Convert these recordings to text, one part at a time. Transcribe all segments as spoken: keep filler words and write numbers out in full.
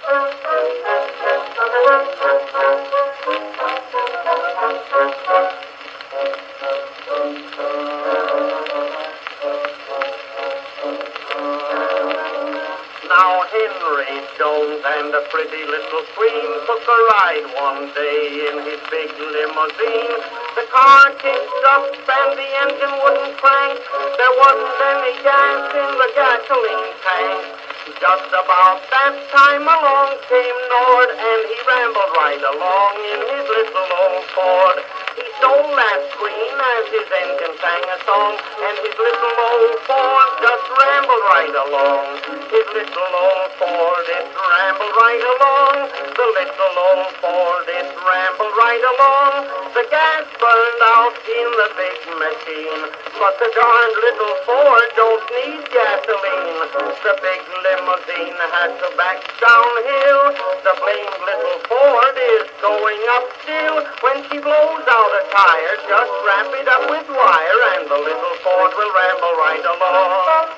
Now Henry Jones and a pretty little queen took a ride one day in his big limousine. The car kicked up and the engine wouldn't crank. There wasn't any gas in the gasoline tank. Just about that time along came Nord, and he rambled right along in his little old Ford. He stole that queen as his engine sang a song, and his little old Ford just rambled right along. His little old Ford, it rambled right along. The little old Ford, it rambled right along. The gas burned out in the big machine, but the darned little Ford don't need gasoline. The big limousine had to back downhill. The blamed little Ford is going up still. When she blows out a tire, just wrap it up with wire, and the little Ford will ramble right along.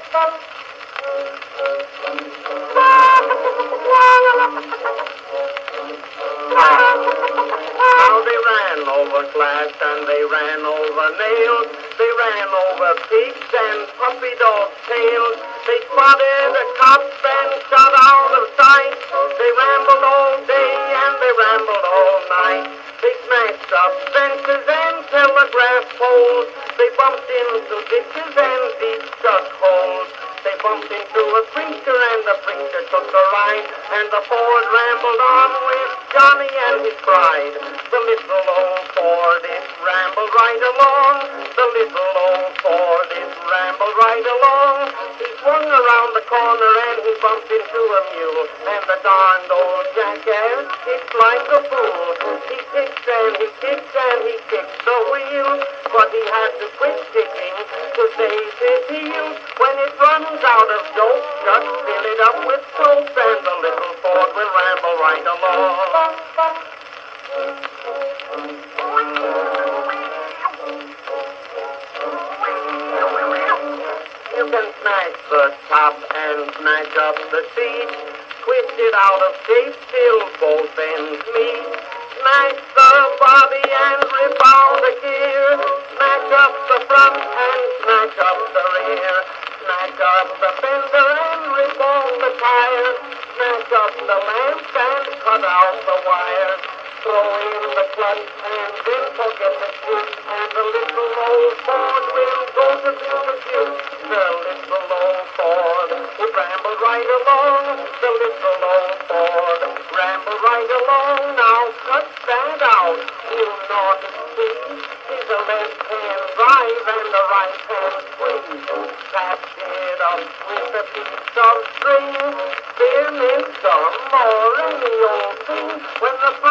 Now they ran over glass and they ran over nails. They ran over pigs and puppy dogs' tails. They spotted a cop and shot out of sight. They rambled all day and they rambled all night. They smashed up fences and telegraph poles. They bumped into ditches and deep shut holes. They bumped into a preacher and the preacher took a ride, and the Ford rambled on with Johnny and his bride. The little old Ford, it rambled right along. The little old Ford, it rambled right along. He swung around the corner and he bumped into a mule, and the darned old jackass kicked like a fool. He kicked and he kicked and he kicked the wheel, but he had to quit kicking to save his heels. When it runs out of dope, just fill it up with soap, and the little Ford will ramble right along. You can smash the top and smash up the seat, twist it out of shape till both ends meet. Smash the body and rip out the gear, smash up the front and smash up the rear. Smash up the fender and rip off the tires. Smash up the lamps and cut out the wires. Throw in the clutch and then forget the switch, and the little old Ford will go to Beautiful. The little old Ford will ramble right along. The little old Ford ramble right along. Now cut that out, you naughty thief. It's a left-hand drive and a right-hand squeeze. Patch it up with a piece of string. Spin it some or any old thing. When the